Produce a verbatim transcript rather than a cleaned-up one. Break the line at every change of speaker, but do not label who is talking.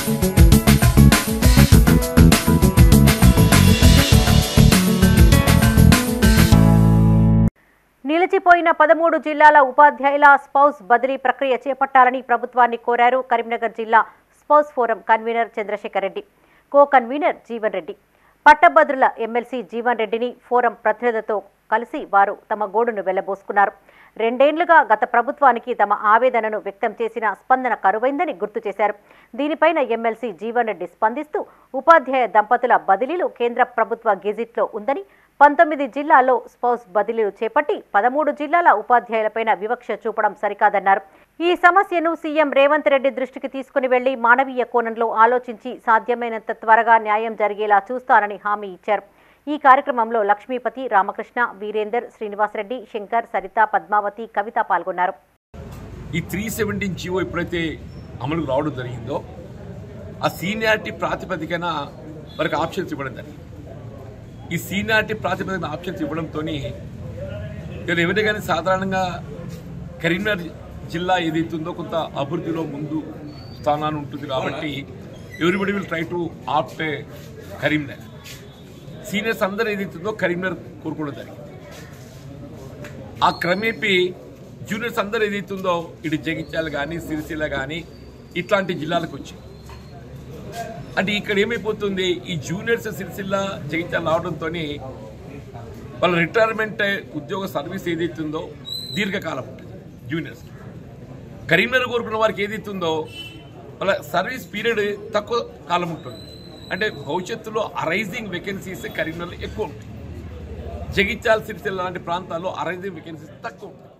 నిలిచిపోయిన పదమూడు జిల్లాల ఉపాధ్యాయుల స్పౌస్ బదిలీ ప్రక్రియ చేపట్టాలని ప్రభుత్వాన్ని కోరారు కరీంనగర్ జిల్లా spouse forum convener Chandrashekar Reddy, co convener Jeevan Reddy. పట్టభద్రుల ఎమ్మెల్సీ జీవన్ రెడ్డిని ఫోరం ప్రతినిధులతో కలిసి వారు తమ గోడును వెళ్లబోసుకున్నారు. రెండేండ్లుగా గత ప్రభుత్వానికి తమ ఆవేదనను వ్యక్తం చేసిన స్పందన కరువైందని గుర్తు చేశారు. దీనిపైన ఎమ్మెల్సీ జీవన్ రెడ్డి స్పందిస్తూ ఉపాధ్యాయ దంపతుల బదిలీలు కేంద్ర ప్రభుత్వ గెజిట్లో ఉందని, పంతొమ్మిది జిల్లాల్లో స్పౌస్ బదిలీలు చేపట్టి పదమూడు జిల్లాల ఉపాధ్యాయులపైన వివక్ష చూపడం సరికాదన్నారు. ఈ సమస్యను సీఎం రేవంత్ రెడ్డి దృష్టికి తీసుకుని వెళ్లి మానవీయ కోణంలో ఆలోచించి సాధ్యమైనంత త్వరగా న్యాయం జరిగేలా చూస్తానని హామీ ఇచ్చారు. ఈ కార్యక్రమంలో లక్ష్మీపతి, రామకృష్ణ, వీరేందర్, శ్రీనివాసరెడ్డి, శంకర్, సరిత, పద్మావతి, కవిత పాల్గొన్నారు.
ఈ త్రీ సెవెంటీన్ జీవో ఎప్పుడైతే అమలుకు రావడం జరిగిందో ఆ సీనియారిటీ ప్రాతిపదికన మనకు ఆప్షన్స్ ఇవ్వడం జరిగింది. ఈ సీనియారిటీ ప్రాతిపదికన ఆప్షన్స్ ఇవ్వడంతో ఎవరి కానీ సాధారణంగా కరీంనగర్ జిల్లా ఏదైతుందో కొంత అభివృద్ధిలో ముందు స్థానాన్ని ఉంటుంది కాబట్టి everybody will try to opt Karimnagar. Seniors అందరూ ఏదైతుందో కరీంనగర్ కోరుకోవడం జరిగింది. ఆ క్రమేపీ జూనియర్స్ అందరూ ఏదైతుందో ఇటు జగిత్యాల కానీ సిరిసిల్ల కానీ ఇట్లాంటి జిల్లాలకు వచ్చి అంటే ఇక్కడ ఏమైపోతుంది, ఈ జూనియర్స్ సిరిసిల్ల జగిత్యాల రావడంతో వాళ్ళ రిటైర్మెంట్ ఉద్యోగ సర్వీస్ ఏదైతుందో దీర్ఘకాలం ఉంటుంది. జూనియర్స్ కరీంనగర్ కోరుకున్న వారికి ఏదైతుందో వాళ్ళ సర్వీస్ పీరియడ్ తక్కువ కాలం ఉంటుంది. అంటే భవిష్యత్తులో అరైజింగ్ వేకెన్సీస్ కరీంనగర్లో ఎక్కువ ఉంటాయి. జగిత్యాల సిరిసిల్ల లాంటి ప్రాంతాల్లో అరైజింగ్ వేకెన్సీస్ తక్కువ ఉంటాయి.